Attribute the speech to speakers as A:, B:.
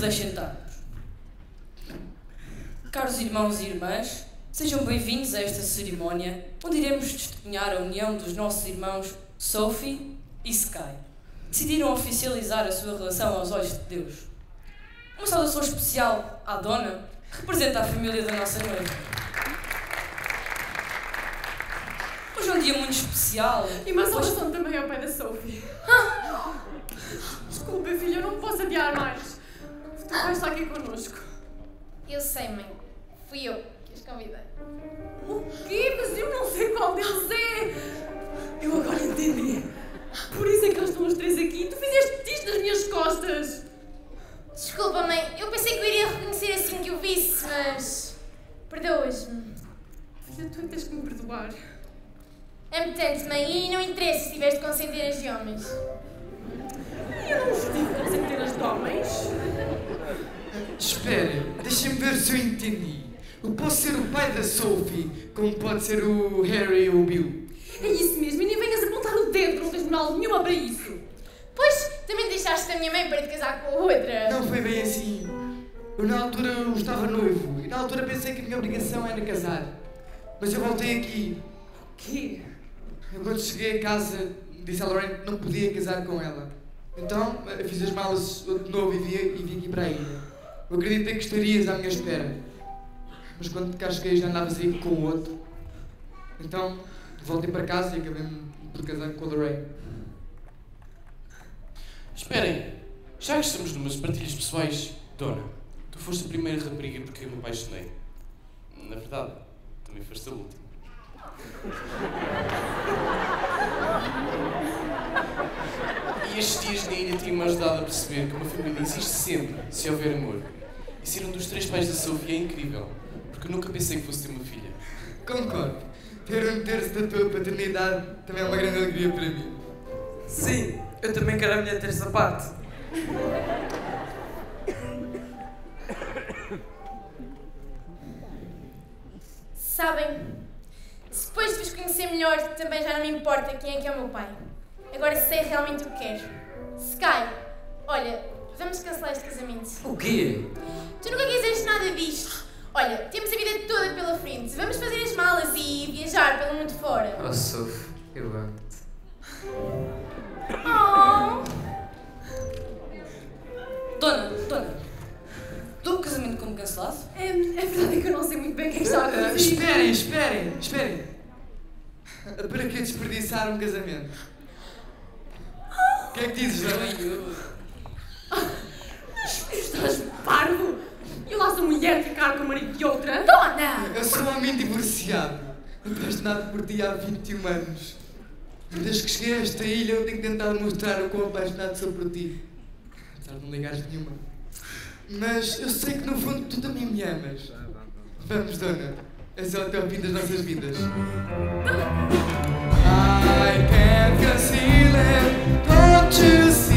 A: deixem estar. Caros irmãos e irmãs, sejam bem-vindos a esta cerimónia, onde iremos testemunhar a união dos nossos irmãos Sophie e Sky. Decidiram oficializar a sua relação aos olhos de Deus. Uma saudação especial à Dona, que representa a família da nossa noiva. Hoje é um dia muito especial.
B: E uma saudação também ao pai da Sophie. Desculpa, filha, eu não posso adiar mais. Tu vais estar aqui connosco.
C: Eu sei, mãe. Fui eu que os convidei.
B: O quê? Mas eu não sei qual deles é. Eu agora entendi. Por isso é que eles estão os três aqui. Tu fizeste isto nas minhas costas.
C: Desculpa, mãe. Eu pensei que eu iria reconhecer assim que o visse, mas... Perdoas-me.
B: Filha, tu é que tens que me perdoar.
C: Amo tanto, mãe, e não interessa se tiveres de consentir as de homens.
B: Eu não estive com centenas de homens.
D: Espera, deixem-me ver se eu entendi. Eu posso ser o pai da Sophie, como pode ser o Harry ou o Bill.
B: É isso mesmo, e nem venhas apontar o dedo, não tens moral nenhuma para isso.
C: Pois, também deixaste a minha mãe para te casar com a outra.
D: Não foi bem assim. Eu na altura eu estava noivo, e na altura pensei que a minha obrigação era casar. Mas eu voltei aqui.
B: O quê?
D: Eu, quando cheguei a casa, disse à Lorraine que não podia casar com ela. Então, eu fiz as malas de novo e vim aqui para a ilha. Eu acreditei que estarias à minha espera. Mas quando cá cheguei já andavas aí com o outro. Então, voltei para casa e acabei por casar com a Lorraine.
E: Esperem, já que estamos numas partilhas pessoais, Dona, tu foste a primeira rapariga por quem eu me apaixonei. Na verdade, também foste a última. E estes dias na ilha têm-me ajudado a perceber que uma família existe sempre se houver amor. E ser um dos três pais da Sophie é incrível, porque eu nunca pensei que fosse ter uma filha.
D: Concordo. Ter um terço da tua paternidade também é uma grande alegria para mim.
F: Sim, eu também quero a minha terça parte.
C: Sabem, depois de vos conhecer melhor, também já não me importa quem é que é o meu pai. Agora sei realmente o que quero. Sky, olha, vamos cancelar este casamento.
F: O quê?
C: Tu nunca quiseste nada disto. Olha, temos a vida toda pela frente. Vamos fazer as malas e viajar pelo mundo fora.
F: Oh, Sophie, eu amo-te.
C: Oh!
A: Dona, dou o casamento como cancelado?
B: É verdade que eu não sei muito bem o que é que está a acontecer.
D: Esperem. Para que desperdiçar um casamento? O que é que dizes, Dona?
B: Estás parvo? Eu lá sou mulher ficar com o marido de outra.
C: Dona!
D: Eu sou um homem divorciado, apaixonado por ti há 21 anos. Desde que cheguei a esta ilha eu tenho tentado mostrar o quão apaixonado sou por ti. Apesar de não ligares nenhuma. Mas eu sei que no fundo tu também me amas. Vamos, Dona. É só até ao fim das nossas vidas. I can't conceal it, don't you see?